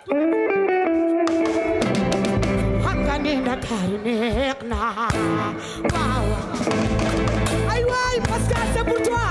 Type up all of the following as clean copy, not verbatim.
c'est pour toi.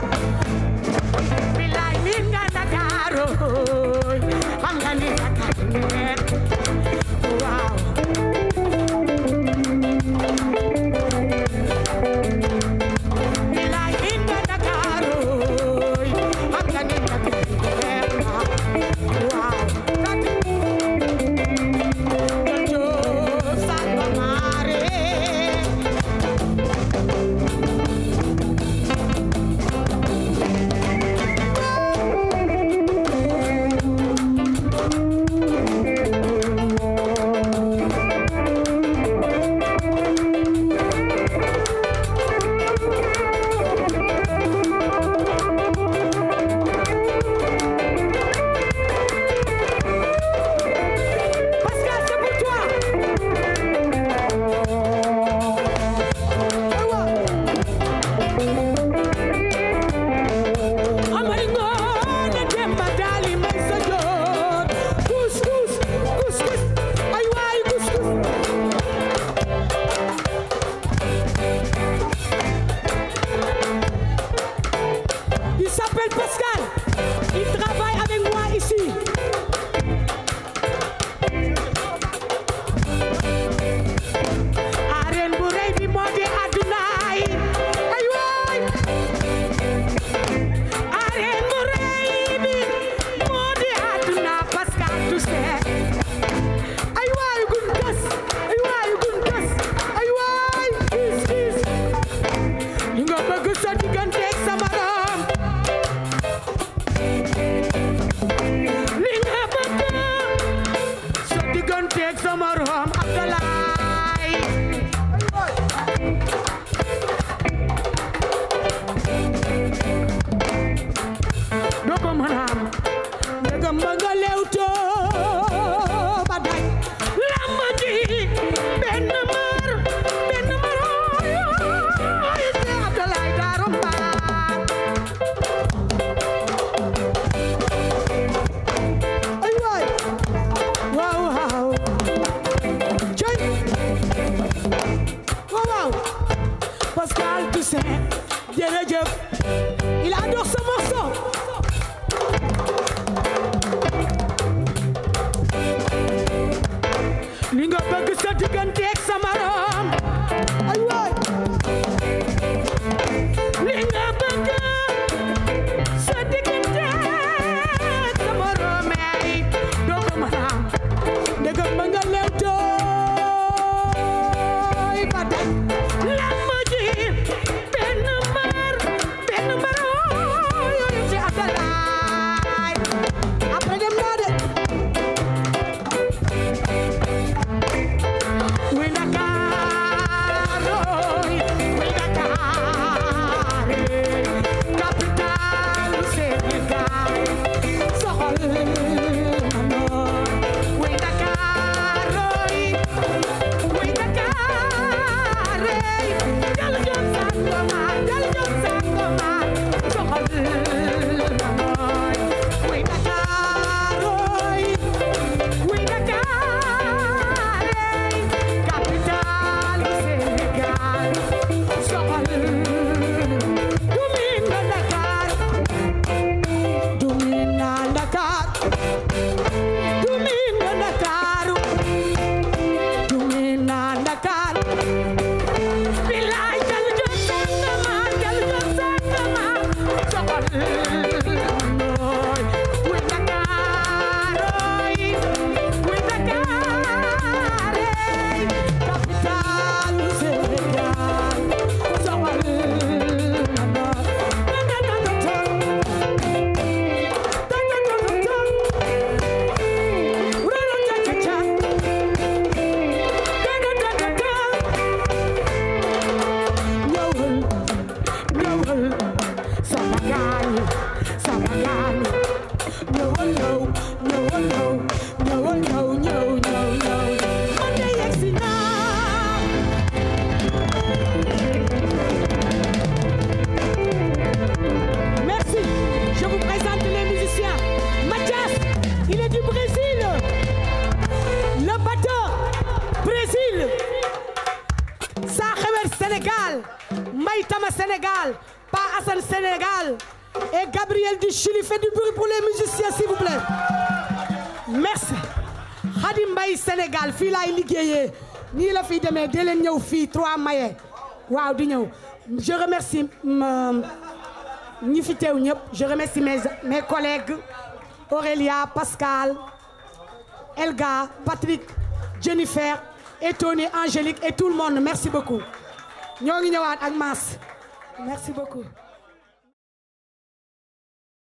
Keïtama Sénégal, Pa Hassan Sénégal et Gabriel du Chili. Faites du bruit pour les musiciens s'il vous plaît. Merci. Khady Mbaye Sénégal fii laay liggéeyee nii la fi demee dee leen ñëw fii 3 maye waaw di ñëw. Je remercie ñi fi teew ñëpp. Je remercie mes collègues Aurélia, Pascal, Elga, Patrick, Jennifer et Tony, Angélique et tout le monde. Merci beaucoup. ñoo ngi ñëwaat ak Mass. Merci beaucoup.